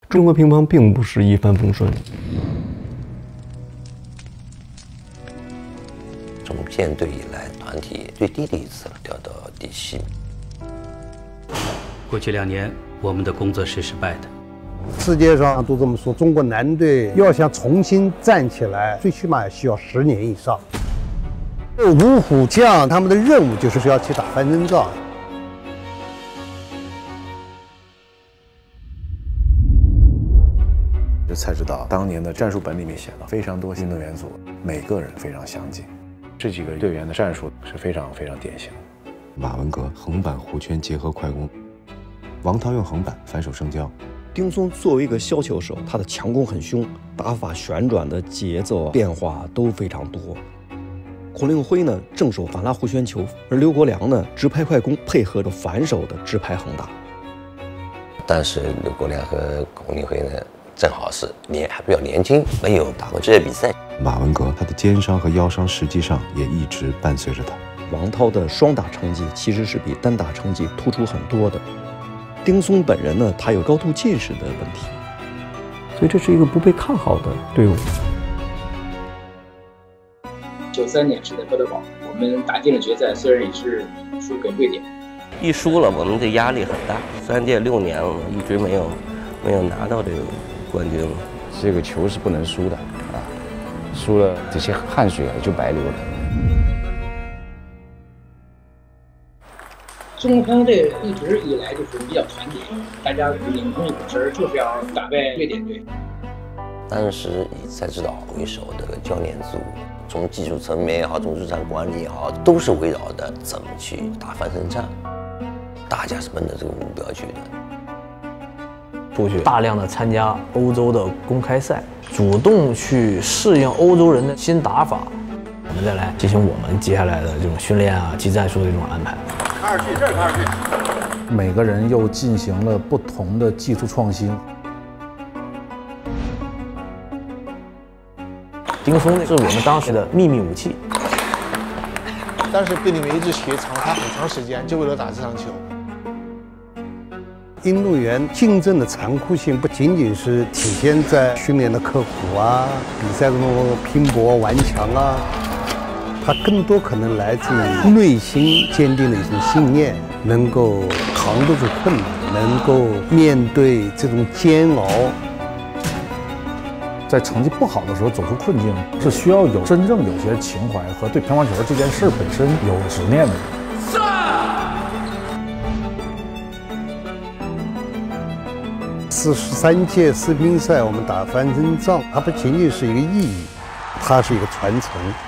中国乒乓并不是一帆风顺。 从建队以来，团体最低的一次了，掉到第7名。 过去2年，我们的工作是失败的。 世界上都这么说，中国男队要想重新站起来，最起码需要10年以上。五虎将他们的任务就是要去打翻身仗。 这才知道，当年的战术本里面写了非常多运动元素，每个人非常相近。这几个队员的战术是非常典型的。 马文革横板弧圈结合快攻，王涛用横板反手升交。 丁松作为一个削球手，他的强攻很凶，打法旋转的节奏变化都非常多。孔令辉呢正手反拉弧圈球，而刘国梁呢直拍快攻，配合着反手的直拍横打。 但是刘国梁和孔令辉呢，正好是还比较年轻，没有打过职业比赛。 马文革他的肩伤和腰伤实际上也一直伴随着他。 王涛的双打成绩其实是比单打成绩突出很多的。丁松本人呢，他有高度近视的问题， 所以这是一个不被看好的队伍。 93年是在哥德堡，我们打进了决赛，虽然也是输给瑞典。 一输了，我们的压力很大。3届6年了，一直没有拿到这个冠军。 这个球是不能输的啊，输了这些汗水就白流了。 中国乒乓队一直以来就是比较团结，大家领同一股绳，就是要打败瑞典队。 当时以蔡指导为首的教练组，从技术层面也好，从日常管理也好，都是围绕着怎么去打翻身仗，大家是奔着这个目标去的。 出去大量的参加欧洲的公开赛，主动去适应欧洲人的新打法，我们再来进行我们接下来的这种训练啊、技战术的这种安排。 看上去，这儿看上去。 每个人又进行了不同的技术创新。 丁松是我们当时的秘密武器。 但是贝利梅一支鞋长他很长时间，就为了打这场球。 运动员竞争的残酷性不仅仅是体现在训练的刻苦啊、比赛中拼搏顽强啊，它更多可能来自于内心坚定的一种信念，能够扛得住困难，能够面对这种煎熬。 在成绩不好的时候走出困境，是需要有真正有些情怀和对乒乓球这件事本身有执念的人。 43届世乒赛，我们打翻身仗，它不仅仅是一个意义，它是一个传承。